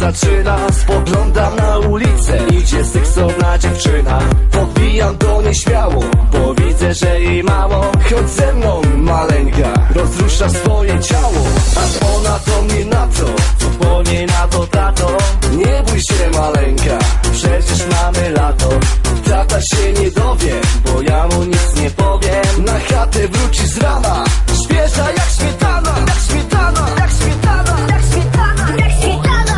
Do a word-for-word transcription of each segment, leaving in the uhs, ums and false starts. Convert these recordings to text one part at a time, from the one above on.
zaczyna. Spoglądam na ulicę, idzie seksowna dziewczyna. Podbijam do niej śmiało, bo widzę, że jej mało. Chodź ze mną, maleńka, rozrusza swoje ciało. A ona do mnie na to, co powie na to tato? Nie bój się, maleńka, przecież mamy lato. Tata się nie dowie, bo ja mu nic nie powiem. Na chatę wróci z rana, świeża jak śmietana, jak śmietana, jak śmietana, jak śmietana, jak śmietana.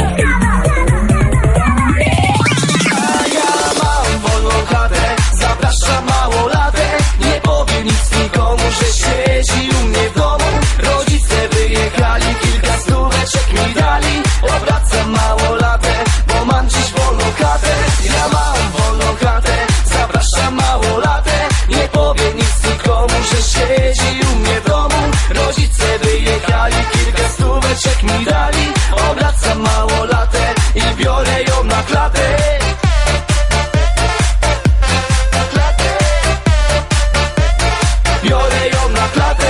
A ja mam wolną chatę, zapraszam małolatek. Nie powiem nic nikomu, że siedzi u mnie w domu. Rodzice wyjechali, kilka stóweczek mi dali. Obracam małolatek, bo mam dziś wolną chatę. Ja mam wolną chatę, zapraszam małolatek. Nie powiem nic nikomu, że siedzi u mnie w domu. Rodzice wyjechali, kilka stóweczek mi dali. Obracam małolatek i biorę ją na klatę. Biorę ją na klatę.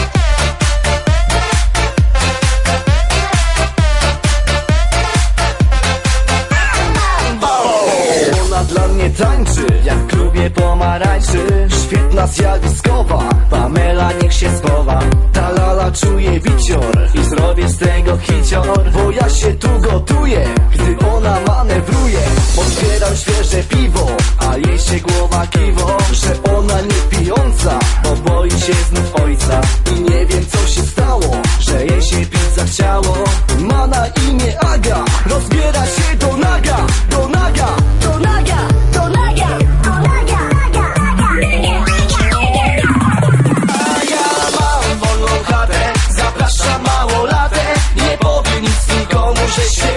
Ona dla mnie tańczy, jak w klubie pomarańczy. Świetna zjawiskowa, Pamela niech się schowa. Ta lala czuje bicior i zrobię z tego hicior. Bo ja się tu gotuję, gdy ona manewruje. Otwieram świeże piwo, a jej się głowa kiwo. Że ona nie pijąca, bo boi się znów ojca. I nie wiem co się stało, że jej się pić zachciało. Ma na imię Aga, rozbiera się do naga, do naga, do naga, do naga, do naga, naga, naga. A ja mam wolną chatę, zapraszam małolatek. Nie powiem nic nikomu, że się